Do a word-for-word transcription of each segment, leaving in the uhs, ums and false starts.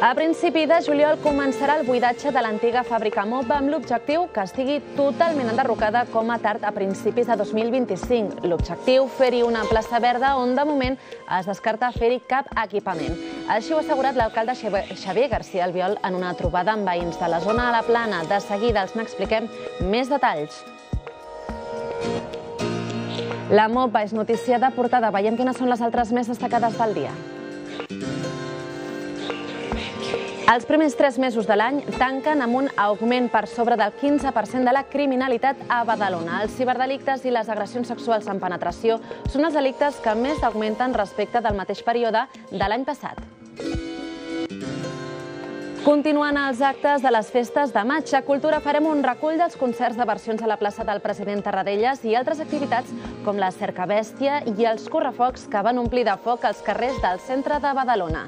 A principi de juliol començarà el buidatge de l'antiga fàbrica Mobba amb l'objectiu que estigui totalment enderrocada com a tard a principis de dos mil vint-i-cinc. L'objectiu, fer-hi una plaça verda on de moment es descarta fer-hi cap equipament. Així ho ha assegurat l'alcalde Xavier García Albiol en una trobada amb veïns de la zona de la Plana. De seguida els n'expliquem més detalls. La Mobba és notícia de portada. Veiem quines són les altres més destacades del dia. Els primers tres mesos de l'any tanquen amb un augment per sobre del quinze per cent de la criminalitat a Badalona. Els ciberdelictes i les agressions sexuals amb penetració són els delictes que més augmenten respecte del mateix període de l'any passat. Continuant els actes de les festes de maig, a Cultura farem un recull dels concerts de versions a la plaça del President Tarradellas i altres activitats com la cercabèstia i els correfocs que van omplir de foc els carrers del centre de Badalona.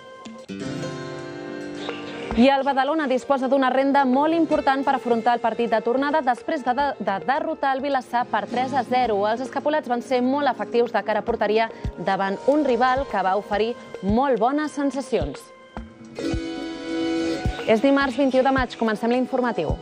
I el Badalona disposa d'una renda molt important per afrontar el partit de tornada després de, de, de derrotar el Vilassar per tres a zero. Els escapulats van ser molt efectius de cara a porteria davant un rival que va oferir molt bones sensacions. És dimarts vint-i-u de maig, comencem l'informatiu.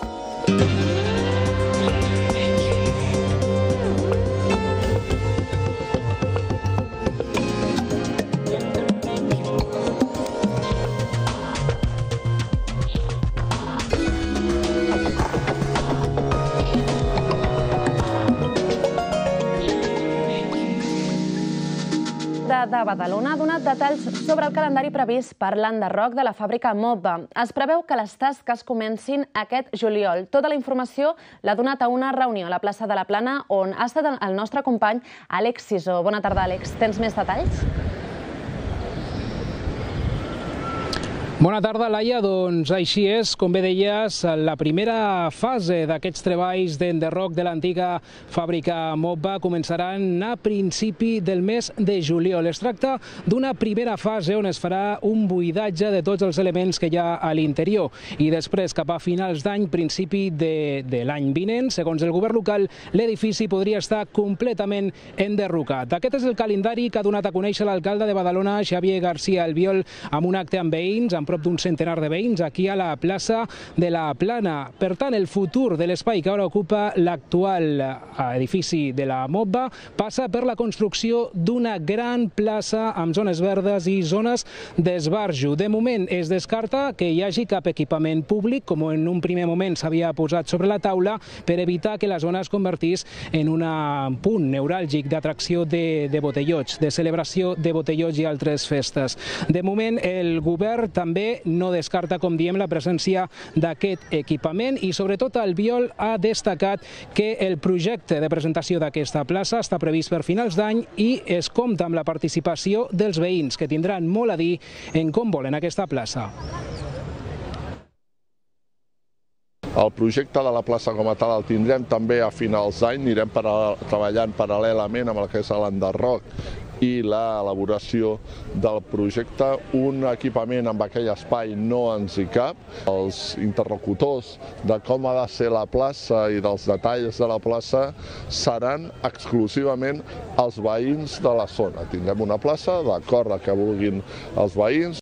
De Badalona ha donat detalls sobre el calendari previst per l'enderroc de la fàbrica Mobba. Es preveu que les tasques comencin aquest juliol. Tota la informació l'ha donat a una reunió a la plaça de la Plana on ha estat el nostre company Àlex Sisó. Bona tarda, Àlex. Tens més detalls? Bona tarda, Laia. Doncs així és, com bé deies, la primera fase d'aquests treballs d'enderroc de l'antiga fàbrica Mobba començaran a principi del mes de juliol. Es tracta d'una primera fase on es farà un buidatge de tots els elements que hi ha a l'interior i després, cap a finals d'any, principi de, de l'any vinent, segons el govern local, l'edifici podria estar completament enderrocat. Aquest és el calendari que ha donat a conèixer l'alcalde de Badalona, Xavier García Albiol, amb un acte amb veïns, amb prop d'un centenar de veïns aquí a la plaça de la Plana. Per tant, el futur de l'espai que ara ocupa l'actual edifici de la Mobba passa per la construcció d'una gran plaça amb zones verdes i zones d'esbarjo. De moment es descarta que hi hagi cap equipament públic, com en un primer moment s'havia posat sobre la taula, per evitar que la zona es convertís en un punt neuràlgic d'atracció de, de botellots, de celebració de botellots i altres festes. De moment, el govern també no descarta, com diem, la presència d'aquest equipament i, sobretot, Albiol ha destacat que el projecte de presentació d'aquesta plaça està previst per finals d'any i es compta amb la participació dels veïns, que tindran molt a dir en com volen aquesta plaça. El projecte de la plaça com a tal el tindrem també a finals d'any, anirem treballant paral·lelament amb el que és l'enderroc i l'elaboració del projecte. Un equipament amb aquell espai no ens hi cap. Els interlocutors de com ha de ser la plaça i dels detalls de la plaça seran exclusivament els veïns de la zona. Tindrem una plaça d'acord al que vulguin els veïns.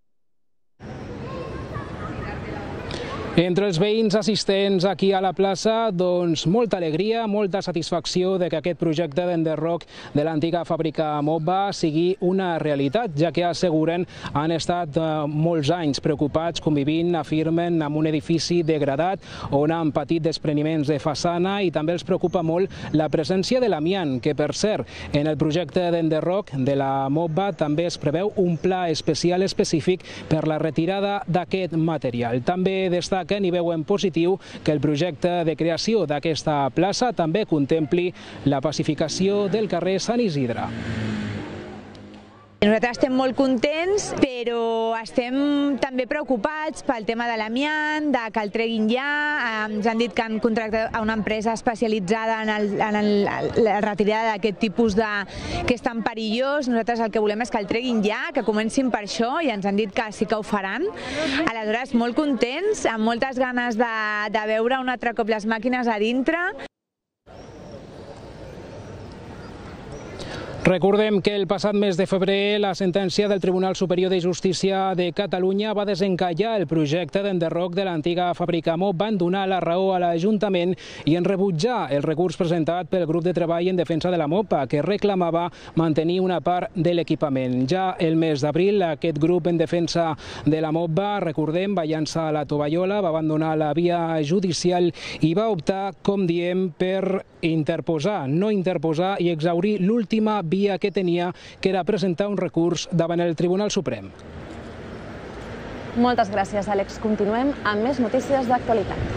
Entre els veïns assistents aquí a la plaça, doncs molta alegria, molta satisfacció de que aquest projecte d'enderroc de l'antiga fàbrica Mobba sigui una realitat, ja que asseguren han estat molts anys preocupats, convivint, afirmen, amb un edifici degradat on han patit despreniments de façana i també els preocupa molt la presència de l'amiant, que per cert, en el projecte d'enderroc de la Mobba també es preveu un pla especial específic per la retirada d'aquest material. També destaca que n'hi veuen positiu que el projecte de creació d'aquesta plaça també contempli la pacificació del carrer Sant Isidre. Nosaltres estem molt contents, però estem també preocupats pel tema de l'amiant, de que el treguin ja. Ens han dit que han contractat a una empresa especialitzada en, el, en el, la retirada d'aquest tipus de... que és tan perillós. Nosaltres el que volem és que el treguin ja, que comencin per això, i ens han dit que sí que ho faran. Aleshores, molt contents, amb moltes ganes de, de veure un altre cop les màquines a dintre. Recordem que el passat mes de febrer la sentència del Tribunal Superior de Justícia de Catalunya va desencallar el projecte d'enderroc de l'antiga fàbrica Mob, van donar la raó a l'Ajuntament i en rebutjar el recurs presentat pel grup de treball en defensa de la MOPA, que reclamava mantenir una part de l'equipament. Ja el mes d'abril, aquest grup en defensa de la MOPA, recordem, va llançar la tovallola, va abandonar la via judicial i va optar, com diem, per interposar, no interposar i exhaurir l'última via que tenia, que era presentar un recurs davant el Tribunal Suprem. Moltes gràcies, Àlex. Continuem amb més notícies d'actualitat.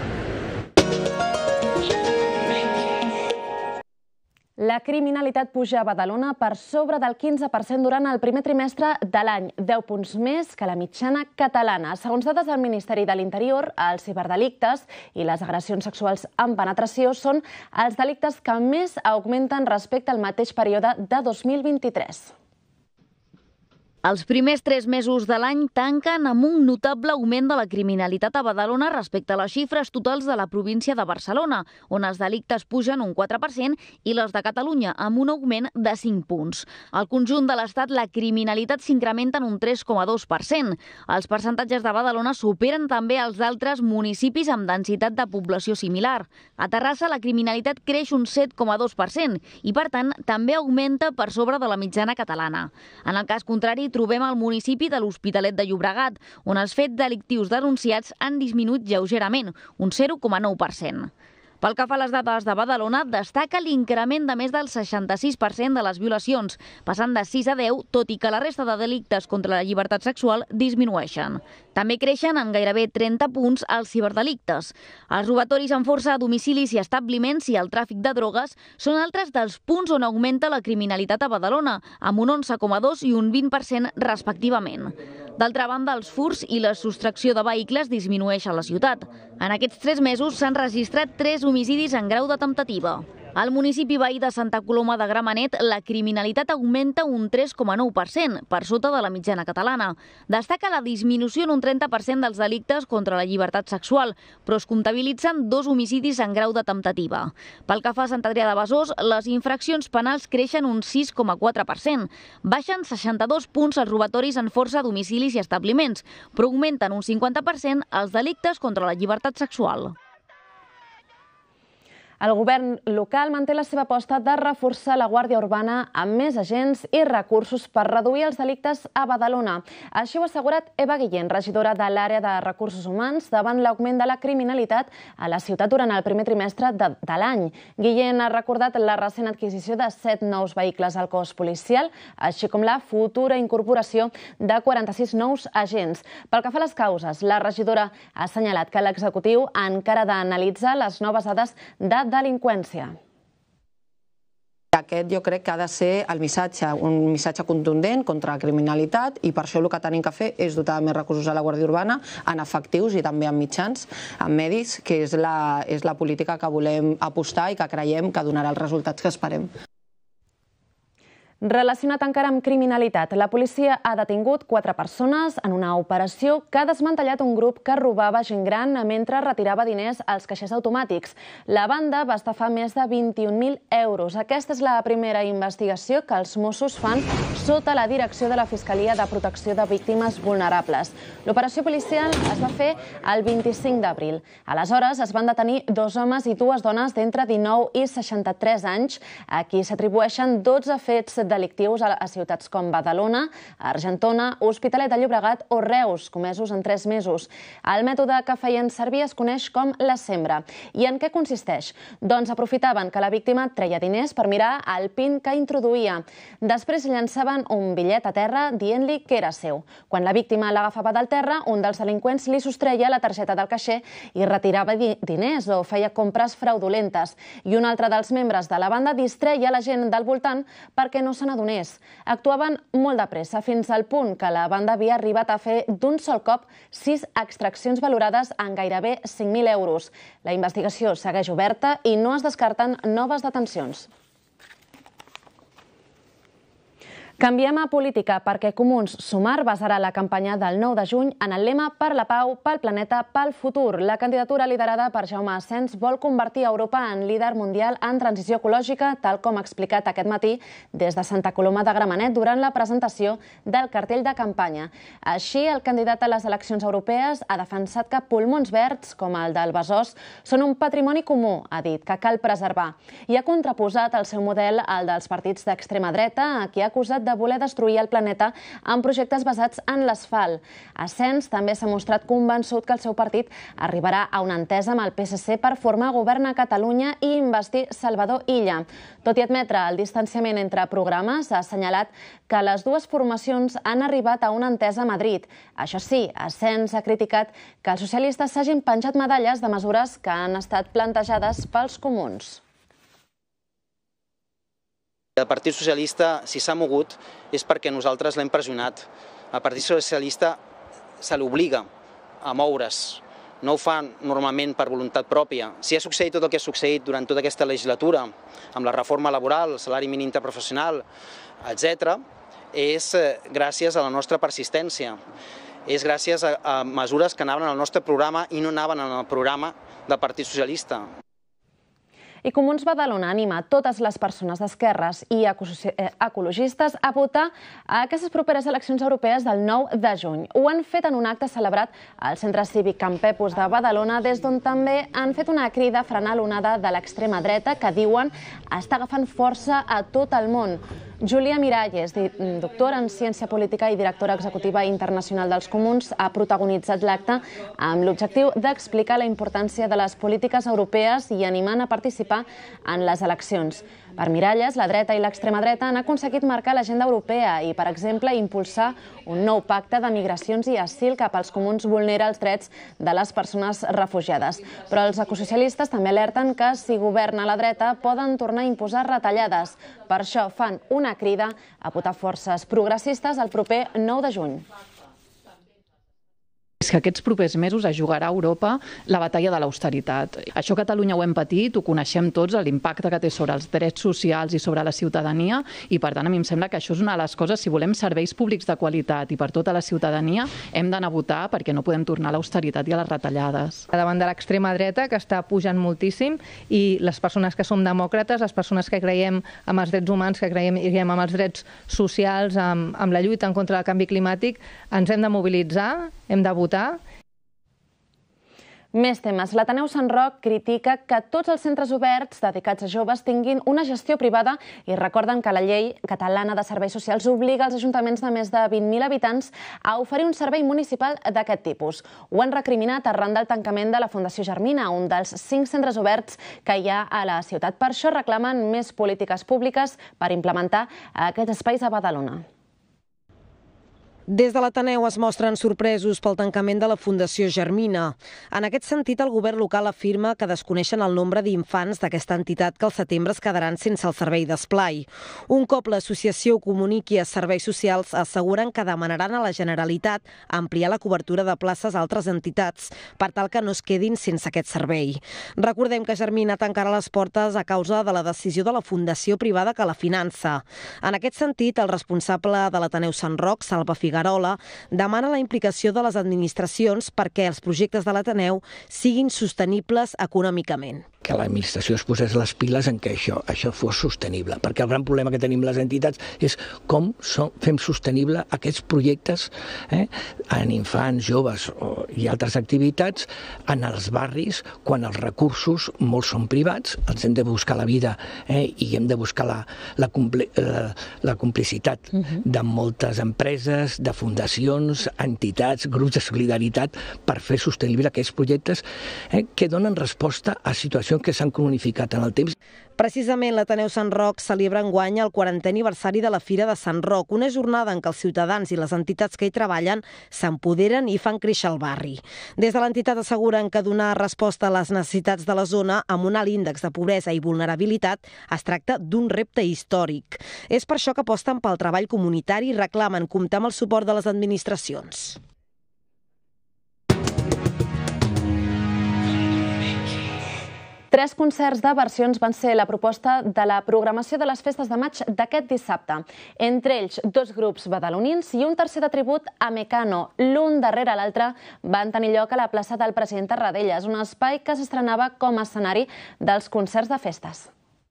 La criminalitat puja a Badalona per sobre del quinze per cent durant el primer trimestre de l'any, deu punts més que la mitjana catalana. Segons dades del Ministeri de l'Interior, els ciberdelictes i les agressions sexuals amb penetració són els delictes que més augmenten respecte al mateix període de dos mil vint-i-tres. Els primers tres mesos de l'any tanquen amb un notable augment de la criminalitat a Badalona respecte a les xifres totals de la província de Barcelona, on els delictes pugen un quatre per cent i les de Catalunya amb un augment de cinc punts. Al conjunt de l'Estat la criminalitat s'incrementa en un tres coma dos per cent. Els percentatges de Badalona superen també els d'altres municipis amb densitat de població similar. A Terrassa la criminalitat creix un set coma dos per cent i, per tant, també augmenta per sobre de la mitjana catalana. En el cas contrari, trobem el municipi de l'Hospitalet de Llobregat, on els fets delictius denunciats han disminuït lleugerament, un zero coma nou per cent. Pel que fa a les dades de Badalona, destaca l'increment de més del seixanta-sis per cent de les violacions, passant de sis a deu, tot i que la resta de delictes contra la llibertat sexual disminueixen. També creixen en gairebé trenta punts els ciberdelictes. Els robatoris amb força a domicilis i establiments i el tràfic de drogues són altres dels punts on augmenta la criminalitat a Badalona, amb un onze coma dos i un vint per cent respectivament. D'altra banda, els furts i la sostracció de vehicles disminueix a la ciutat. En aquests tres mesos s'han registrat tres homicidis en grau de temptativa. Al municipi veí de Santa Coloma de Gramenet, la criminalitat augmenta un tres coma nou per cent, per sota de la mitjana catalana. Destaca la disminució en un trenta per cent dels delictes contra la llibertat sexual, però es comptabilitzen dos homicidis en grau de temptativa. Pel que fa a Sant Adrià de Besòs, les infraccions penals creixen un sis coma quatre per cent. Baixen seixanta-dos punts els robatoris en força a domicilis i establiments, però augmenten un cinquanta per cent els delictes contra la llibertat sexual. El govern local manté la seva aposta de reforçar la Guàrdia Urbana amb més agents i recursos per reduir els delictes a Badalona. Així ho ha assegurat Eva Guillén, regidora de l'àrea de recursos humans, davant l'augment de la criminalitat a la ciutat durant el primer trimestre de, de l'any. Guillén ha recordat la recent adquisició de set nous vehicles al cos policial, així com la futura incorporació de quaranta-sis nous agents. Pel que fa a les causes, la regidora ha assenyalat que l'executiu encara ha d'analitzar les noves dades de delinqüència. Aquest jo crec que ha de ser el missatge, un missatge contundent contra la criminalitat, i per això el que tenim que fer és dotar més recursos a la Guàrdia Urbana, en efectius i també en mitjans, en medis, que és la, és la política que volem apostar i que creiem que donarà els resultats que esperem. Relacionat encara amb criminalitat, la policia ha detingut quatre persones en una operació que ha desmantellat un grup que robava gent gran mentre retirava diners als caixers automàtics. La banda va estafar més de vint-i-un mil euros. Aquesta és la primera investigació que els Mossos fan sota la direcció de la Fiscalia de Protecció de Víctimes Vulnerables. L'operació policial es va fer el vint-i-cinc d'abril. Aleshores es van detenir dos homes i dues dones d'entre dinou i seixanta-tres anys, a qui s'atribueixen dotze fets delictius a ciutats com Badalona, Argentona, Hospitalet de Llobregat o Reus, comesos en tres mesos. El mètode que feien servir es coneix com la sembra. I en què consisteix? Doncs aprofitaven que la víctima treia diners per mirar el PIN que introduïa. Després llançaven un bitllet a terra dient-li que era seu. Quan la víctima l'agafava del terra, un dels delinqüents li sostreia la targeta del caixer i retirava diners o feia compres fraudulentes. I un altre dels membres de la banda distreia la gent del voltant perquè no se n'adonés. Actuaven molt de pressa, fins al punt que la banda havia arribat a fer d'un sol cop sis extraccions valorades en gairebé cinc mil euros. La investigació segueix oberta i no es descarten noves detencions. Canviem a política perquè Comuns Sumar basarà la campanya del nou de juny en el lema Per la pau, pel planeta, pel futur. La candidatura liderada per Jaume Asens vol convertir Europa en líder mundial en transició ecològica, tal com ha explicat aquest matí des de Santa Coloma de Gramenet durant la presentació del cartell de campanya. Així, el candidat a les eleccions europees ha defensat que pulmons verds, com el del Besòs, són un patrimoni comú, ha dit, que cal preservar. I ha contraposat el seu model al dels partits d'extrema dreta, a qui ha acusat de voler destruir el planeta amb projectes basats en l'asfalt. Asens també s'ha mostrat convençut que el seu partit arribarà a una entesa amb el P S C per formar govern a Catalunya i investir Salvador Illa. Tot i admetre el distanciament entre programes, ha assenyalat que les dues formacions han arribat a una entesa a Madrid. Això sí, Asens ha criticat que els socialistes s'hagin penjat medalles de mesures que han estat plantejades pels comuns. El Partit Socialista, si s'ha mogut, és perquè nosaltres l'hem pressionat. El Partit Socialista se l'obliga a moure's. No ho fa normalment per voluntat pròpia. Si ha succeït tot el que ha succeït durant tota aquesta legislatura, amb la reforma laboral, el salari mínim interprofessional, etcètera, és gràcies a la nostra persistència. És gràcies a mesures que anaven al nostre programa i no anaven al programa del Partit Socialista. I Comuns Badalona anima totes les persones d'esquerres i ecologistes a votar a aquestes properes eleccions europees del nou de juny. Ho han fet en un acte celebrat al Centre Cívic Can Pepus de Badalona, des d'on també han fet una crida a frenar l'onada de l'extrema dreta que diuen està agafant força a tot el món. Júlia Miralles, doctora en Ciència Política i directora executiva internacional dels Comuns, ha protagonitzat l'acte amb l'objectiu d'explicar la importància de les polítiques europees i animant a participar en les eleccions. Per Miralles, la dreta i l'extrema dreta han aconseguit marcar l'agenda europea i, per exemple, impulsar un nou pacte de migracions i asil que pels comuns vulnera els drets de les persones refugiades. Però els ecosocialistes també alerten que, si governa la dreta, poden tornar a imposar retallades. Per això fan una crida a votar forces progressistes el proper nou de juny. És que aquests propers mesos es jugarà a Europa la batalla de l'austeritat. Això a Catalunya ho hem patit, ho coneixem tots, l'impacte que té sobre els drets socials i sobre la ciutadania, i per tant a mi em sembla que això és una de les coses, si volem serveis públics de qualitat i per tota la ciutadania, hem d'anar a votar perquè no podem tornar a l'austeritat i a les retallades. Davant de l'extrema dreta, que està pujant moltíssim, i les persones que som demòcrates, les persones que creiem en els drets humans, que creiem, creiem en els drets socials, amb, amb la lluita en contra del canvi climàtic, ens hem de mobilitzar, hem de votar. Més temes. L'Ateneu Sant Roc critica que tots els centres oberts dedicats a joves tinguin una gestió privada i recorden que la llei catalana de serveis socials obliga els ajuntaments de més de vint mil habitants a oferir un servei municipal d'aquest tipus. Ho han recriminat arran del tancament de la Fundació Germina, un dels cinc centres oberts que hi ha a la ciutat. Per això reclamen més polítiques públiques per implementar aquests espais a Badalona. Des de l'Ateneu es mostren sorpresos pel tancament de la Fundació Germina. En aquest sentit, el govern local afirma que desconeixen el nombre d'infants d'aquesta entitat que al setembre es quedaran sense el servei d'esplai. Un cop l'associació comuniqui a serveis socials, asseguren que demanaran a la Generalitat ampliar la cobertura de places a altres entitats per tal que no es quedin sense aquest servei. Recordem que Germina tancarà les portes a causa de la decisió de la fundació privada que la finança. En aquest sentit, el responsable de l'Ateneu Sant Roc, Salva Figueroa, Garola, demana la implicació de les administracions perquè els projectes de l'Ateneu siguin sostenibles econòmicament. Que l'administració es posés les piles en que això, això fos sostenible, perquè el gran problema que tenim les entitats és com som, fem sostenible aquests projectes eh, en infants, joves o, i altres activitats en els barris, quan els recursos molts són privats, els hem de buscar la vida eh, i hem de buscar la, la, compli, la, la complicitat uh-huh. de moltes empreses, de fundacions, entitats, grups de solidaritat per fer sostenible aquests projectes eh, que donen resposta a situacions que s'han cronificat en el temps. Precisament l'Ateneu Sant Roc celebra enguany el quarantè aniversari de la Fira de Sant Roc, una jornada en què els ciutadans i les entitats que hi treballen s'empoderen i fan créixer el barri. Des de l'entitat asseguren que donar resposta a les necessitats de la zona amb un alt índex de pobresa i vulnerabilitat es tracta d'un repte històric. És per això que aposten pel treball comunitari i reclamen comptar amb el suport de les administracions. Tres concerts de versions van ser la proposta de la programació de les festes de maig d'aquest dissabte. Entre ells, dos grups badalonins i un tercer de tribut a Mecano. L'un darrere l'altre van tenir lloc a la plaça del President Tarradellas, un espai que s'estrenava com a escenari dels concerts de festes.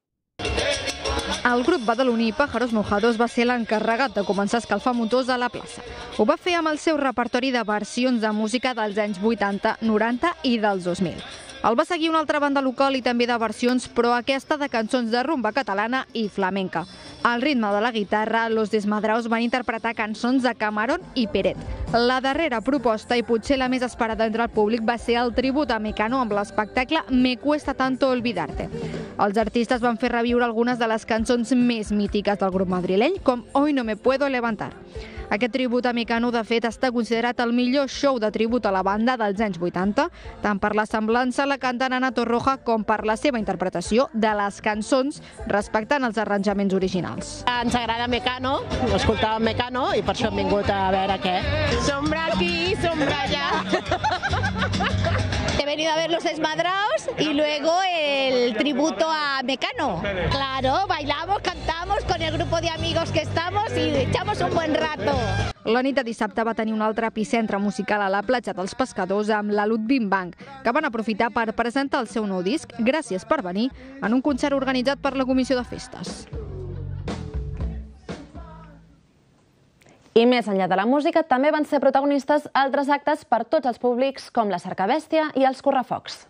El grup badaloní Pájaros Mojados va ser l'encarregat de començar a escalfar motors a la plaça. Ho va fer amb el seu repertori de versions de música dels anys vuitanta, noranta i dels dos mil. El va seguir una altra banda local i també de versions, però aquesta de cançons de rumba catalana i flamenca. Al ritme de la guitarra, Los Desmadraos van interpretar cançons de Camarón i Peret. La darrera proposta, i potser la més esperada entre el públic, va ser el tribut a Mecano amb l'espectacle Me cuesta tanto olvidarte. Els artistes van fer reviure algunes de les cançons més mítiques del grup madrileny, com Hoy no me puedo levantar. Aquest tribut a Mecano, de fet, està considerat el millor show de tribut a la banda dels anys vuitanta, tant per la semblança a la cantant Ana Torroja com per la seva interpretació de les cançons respectant els arranjaments originals. Ens agrada Mecano, ho escoltàvem Mecano i per això hem vingut a veure què. Sombra aquí, sombra allá. He venido a ver Los Desmadraos y luego el tributo a Mecano. Claro, bailamos, cantamos con el grupo de amigos que estamos y echamos un buen rato. La nit de dissabte va tenir un altre epicentre musical a la platja dels Pescadors amb la Ludwig Bank, que van aprofitar per presentar el seu nou disc, Gràcies per venir, en un concert organitzat per la Comissió de Festes. I més enllà de la música, també van ser protagonistes altres actes per tots els públics, com la Cercabèstia i els Correfocs.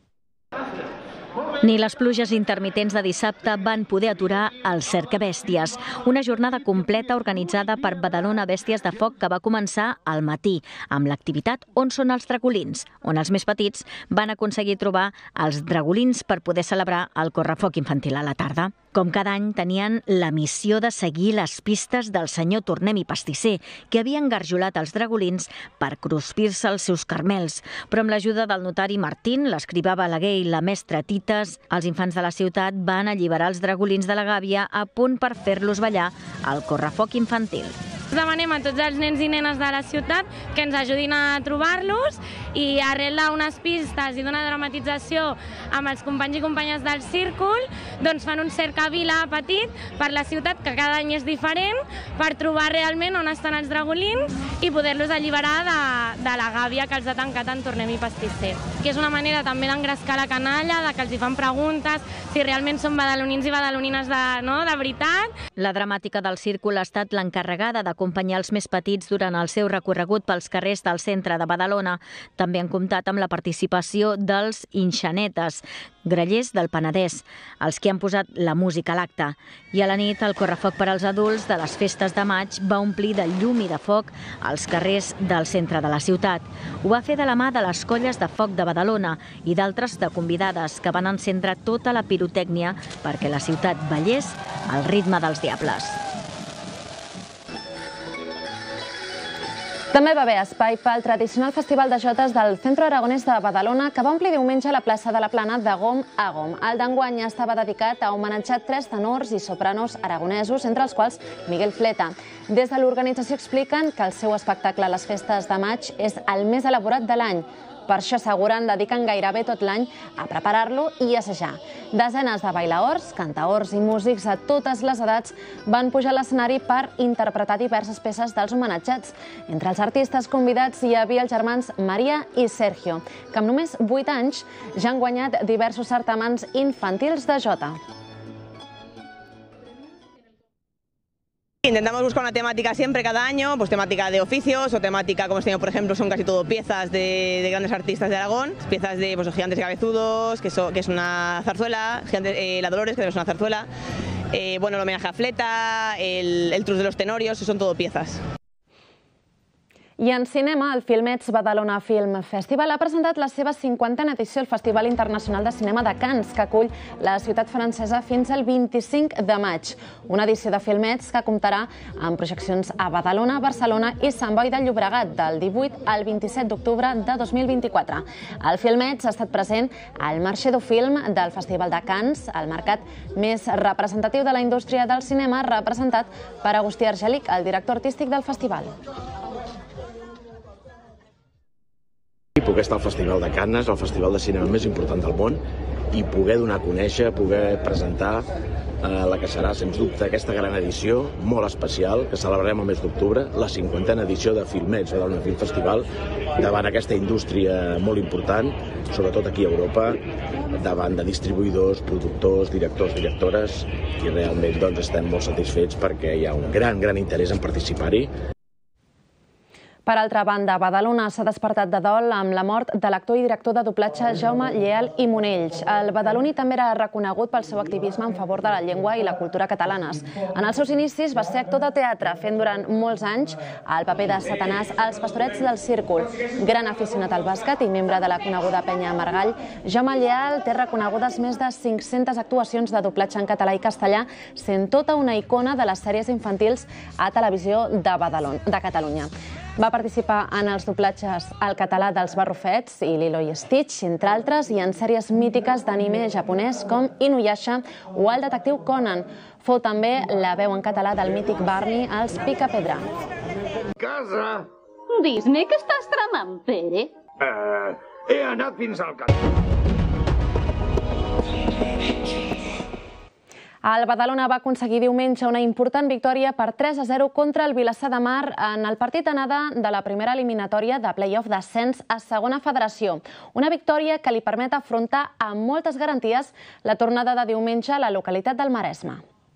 Ni les pluges intermitents de dissabte van poder aturar el Cercabèsties, una jornada completa organitzada per Badalona Bèsties de Foc que va començar al matí, amb l'activitat On són els dragolins, on els més petits van aconseguir trobar els dragolins per poder celebrar el Correfoc infantil a la tarda. Com cada any, tenien la missió de seguir les pistes del senyor Tornem i Pastisser, que havia engarjolat els dragolins per cruspir-se els seus carmels. Però amb l'ajuda del notari Martín, l'escrivà Balaguer i la mestra Tites, els infants de la ciutat van alliberar els dragolins de la gàbia a punt per fer-los ballar al Correfoc infantil. Demanem a tots els nens i nenes de la ciutat que ens ajudin a trobar-los i arrel d'unes pistes i d'una dramatització amb els companys i companyes del círcul, doncs fan un cercavila petit per la ciutat, que cada any és diferent, per trobar realment on estan els dragolins i poder-los alliberar de, de la gàbia que els ha tancat en Tornem i Pastisser. Que és una manera també d'engrescar la canalla, de que els hi fan preguntes, si realment són badalonins i badalonines de, no, de veritat. La dramàtica del círcul ha estat l'encarregada de acompanyar els més petits durant el seu recorregut pels carrers del centre de Badalona. També han comptat amb la participació dels Inxanetes, grallers del Penedès, els que han posat la música a l'acte. I a la nit, el Correfoc per als adults de les festes de maig va omplir de llum i de foc els carrers del centre de la ciutat. Ho va fer de la mà de les colles de foc de Badalona i d'altres de convidades que van encendre tota la pirotècnia perquè la ciutat ballés al ritme dels diables. També va haver espai pel tradicional Festival de Jotes del Centro Aragonès de Badalona, que va omplir diumenge la plaça de la Plana de gom a gom. El d'enguany estava dedicat a homenatjar tres tenors i sopranos aragonesos, entre els quals Miguel Fleta. Des de l'organització expliquen que el seu espectacle a les festes de maig és el més elaborat de l'any. Per això asseguren dediquen gairebé tot l'any a preparar-lo i assajar. Desenes de bailaors, cantaors i músics a totes les edats van pujar a l'escenari per interpretar diverses peces dels homenatjats. Entre els artistes convidats hi havia els germans Maria i Sergio, que amb només vuit anys ja han guanyat diversos certàmens infantils de jota. Intentamos buscar una temática siempre cada año, pues temática de oficios o temática, como hemos tenido, por ejemplo, son casi todo piezas de, de grandes artistas de Aragón, piezas de pues, Gigantes Cabezudos, que, so, que es una zarzuela, Gigantes, eh, La Dolores, que es una zarzuela, eh, bueno, el homenaje a Fleta, el, el Trus de los Tenorios, son todo piezas. I en cinema, el Filmets Badalona Film Festival ha presentat la seva cinquantena edició al Festival Internacional de Cinema de Cannes, que acull la ciutat francesa fins al vint-i-cinc de maig. Una edició de Filmets que comptarà amb projeccions a Badalona, Barcelona i Sant Boi de Llobregat del divuit al vint-i-set d'octubre de dos mil vint-i-quatre. El Filmets ha estat present al Marché du Film del Festival de Cannes, el mercat més representatiu de la indústria del cinema, representat per Agustí Argelic, el director artístic del festival. Poder estar al Festival de Cannes, el festival de cinema més important del món, i poder donar a conèixer, poder presentar eh, la que serà, sens dubte, aquesta gran edició, molt especial, que celebrarem el mes d'octubre, la cinquantena edició de Filmets, Badalona Film Festival, davant aquesta indústria molt important, sobretot aquí a Europa, davant de distribuïdors, productors, directors, directores, i realment doncs, estem molt satisfets perquè hi ha un gran, gran interès en participar-hi. Per altra banda, Badalona s'ha despertat de dol amb la mort de l'actor i director de doblatge Jaume Lleal i Monells. El badaloní també era reconegut pel seu activisme en favor de la llengua i la cultura catalanes. En els seus inicis va ser actor de teatre, fent durant molts anys el paper de Satanàs als Pastorets del Círcul. Gran aficionat al bàsquet i membre de la coneguda penya Margall, Jaume Lleal té reconegudes més de cinc-centes actuacions de doblatge en català i castellà, sent tota una icona de les sèries infantils a Televisió de Badalona, de Catalunya. Va participar en els doblatges al català dels Barrufets i Lilo i Stitch, entre altres, i en sèries mítiques d'anime japonès com Inuyasha o el detectiu Conan. Fou també la veu en català del mític Barney als Picapedra. Casa! Dis-me què estàs tramant, Pere? Eh, he anat fins al camp. El Badalona va aconseguir diumenge una important victòria per tres a zero contra el Vilassar de Mar en el partit d'anada de la primera eliminatòria de play-off d'ascens a segona federació. Una victòria que li permet afrontar amb moltes garanties la tornada de diumenge a la localitat del Maresme.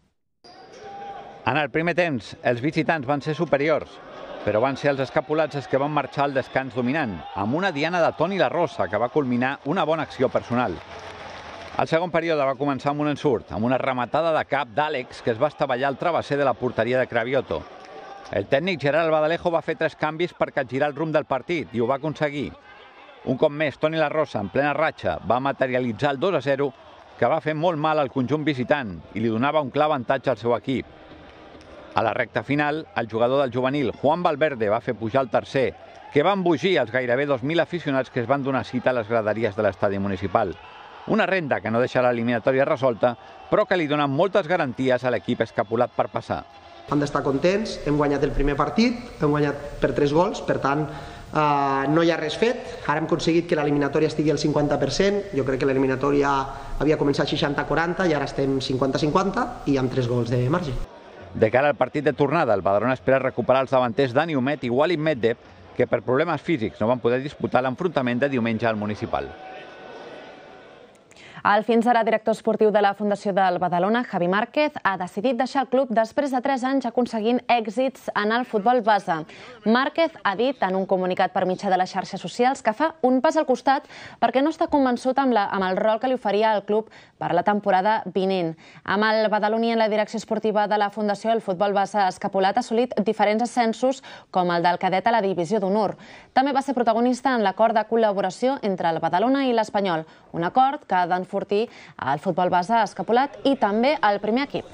En el primer temps, els visitants van ser superiors, però van ser els escapulats els que van marxar al descans dominant, amb una diana de Toni La Rosa que va culminar una bona acció personal. El segon període va començar amb un ensurt, amb una rematada de cap d'Àlex que es va estavellar al travesser de la porteria de Cravioto. El tècnic Gerard Albadalejo va fer tres canvis per capgirar el rumb del partit i ho va aconseguir. Un cop més, Toni La Rosa, en plena ratxa, va materialitzar el dos a zero, que va fer molt mal al conjunt visitant i li donava un clar avantatge al seu equip. A la recta final, el jugador del juvenil, Juan Valverde, va fer pujar el tercer, que va embogir els gairebé dos mil aficionats que es van donar cita a les graderies de l'estadi municipal. Una renda que no deixa l'eliminatòria resolta, però que li dona moltes garanties a l'equip escapulat per passar. Hem d'estar contents, hem guanyat el primer partit, hem guanyat per tres gols, per tant eh, no hi ha res fet. Ara hem aconseguit que l'eliminatòria estigui al cinquanta per cent, jo crec que l'eliminatòria havia començat seixanta a quaranta i ara estem cinquanta a cinquanta i amb tres gols de marge. De cara al partit de tornada, el Badalona espera recuperar els davanters Dani Humet i Wally Medvedev, que per problemes físics no van poder disputar l'enfrontament de diumenge al municipal. El fins ara director esportiu de la Fundació del Badalona, Javi Márquez, ha decidit deixar el club després de tres anys aconseguint èxits en el futbol base. Márquez ha dit en un comunicat per mitjà de les xarxes socials que fa un pas al costat perquè no està convençut amb, la, amb el rol que li oferia al club per la temporada vinent. Amb el badaloní en la direcció esportiva de la Fundació, el futbol base escapulat ha assolit diferents ascensos com el del cadet a la divisió d'honor. També va ser protagonista en l'acord de col·laboració entre el Badalona i l'Espanyol, un acord que ha d'enfortir el futbol base escapulat i també el primer equip.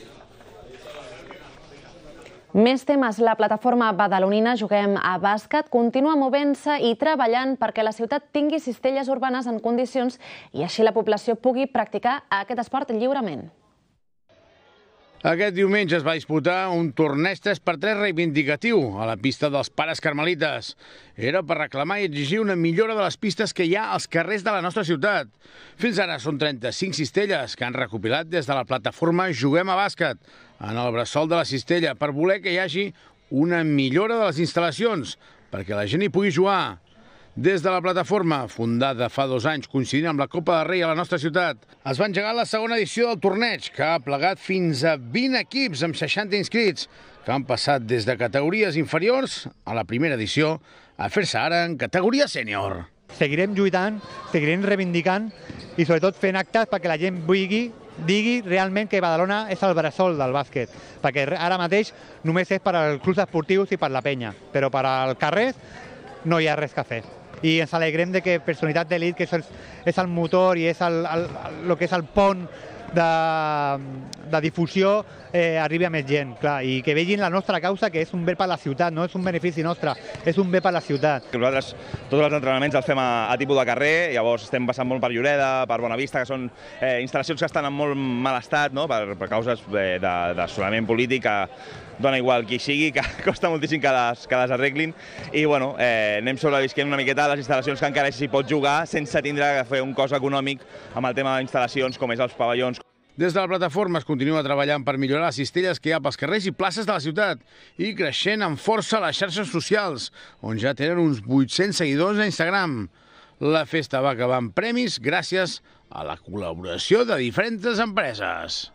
Més temes. La plataforma badalonina Juguem a Bàsquet continua movent-se i treballant perquè la ciutat tingui cistelles urbanes en condicions i així la població pugui practicar aquest esport lliurement. Aquest diumenge es va disputar un torneig tres per tres reivindicatiu a la pista dels Pares Carmelites. Era per reclamar i exigir una millora de les pistes que hi ha als carrers de la nostra ciutat. Fins ara són trenta-cinc cistelles que han recopilat des de la plataforma Juguem a Bàsquet en el bressol de la cistella per voler que hi hagi una millora de les instal·lacions perquè la gent hi pugui jugar. Des de la plataforma, fundada fa dos anys coincidint amb la Copa del Rei a la nostra ciutat, es va engegar la segona edició del torneig, que ha plegat fins a vint equips amb seixanta inscrits, que han passat des de categories inferiors a la primera edició a fer-se ara en categoria sènior. Seguirem lluitant, seguirem reivindicant i sobretot fent actes perquè la gent vulgui digui realment que Badalona és el bressol del bàsquet, perquè ara mateix només és per als clubs esportius i per la penya, però per al carrer no hi ha res a fer. I ens alegrem de que Personalitat d'Elit, que és, és el motor i és el, el, el, el que és el pont de, de difusió, eh, arribi a més gent, clar, i que vegin la nostra causa, que és un bé per la ciutat, no és un benefici nostre, és un bé per la ciutat. Nosaltres tots els entrenaments els fem a, a tipus de carrer, llavors estem passant molt per Lloreda, per Bonavista, que són eh, instal·lacions que estan en molt mal estat, no? per, per causes eh, d'assolament polític, que dona igual qui sigui, que costa moltíssim que les, que les arreglin. I bueno, eh, anem sobrevisquent una miqueta a les instal·lacions que encara s'hi pot jugar sense tindre que fer un cost econòmic amb el tema d'instal·lacions com és els pavellons. Des de la plataforma es continua treballant per millorar les cistelles que hi ha pels carrers i places de la ciutat i creixent amb força les xarxes socials, on ja tenen uns vuit-cents seguidors a Instagram. La festa va acabar amb premis gràcies a la col·laboració de diferents empreses.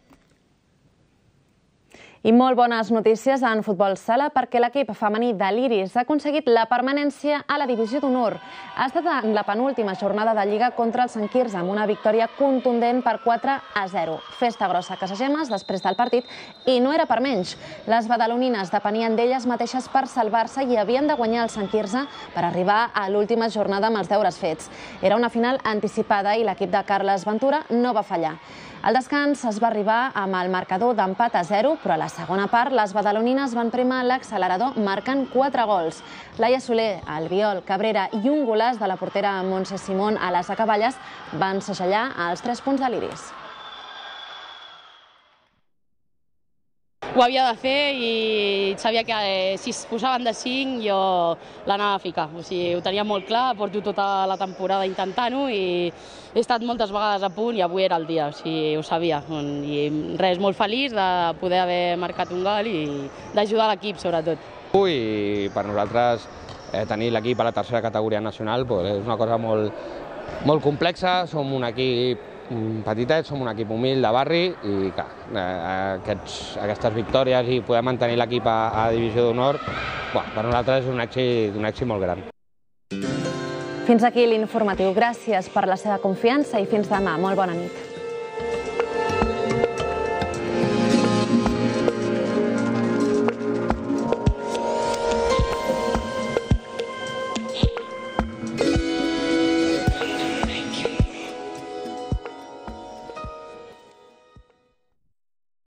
I molt bones notícies en futbol sala perquè l'equip femení de l'Iris ha aconseguit la permanència a la divisió d'honor. Ha estat en la penúltima jornada de Lliga contra el Sant Quirze amb una victòria contundent per quatre a zero. Festa grossa a Casagemes després del partit i no era per menys. Les badalonines depenien d'elles mateixes per salvar-se i havien de guanyar el Sant Quirze per arribar a l'última jornada amb els deures fets. Era una final anticipada i l'equip de Carles Ventura no va fallar. Al descans es va arribar amb el marcador d'empat a zero, però a la segona part les badalonines van primar l'accelerador marcant quatre gols. Laia Soler, Albiol, Cabrera i un golaç de la portera Montse Simón a les acaballes van segellar els tres punts de l'Iris. Ho havia de fer i sabia que si es posaven de cinc jo l'anava a ficar. O sigui, ho tenia molt clar, porto tota la temporada intentant-ho i he estat moltes vegades a punt i avui era el dia, o sigui, ho sabia. I res, molt feliç de poder haver marcat un gol i d'ajudar l'equip, sobretot. I per nosaltres eh, tenir l'equip a la tercera categoria nacional pues, és una cosa molt, molt complexa. Som un equip petitet, som un equip humil de barri i clar, aquests, aquestes victòries i poder mantenir l'equip a, a divisió d'honor, bueno, per nosaltres és un èxit, un èxit molt gran. Fins aquí l'informatiu. Gràcies per la seva confiança i fins demà. Molt bona nit.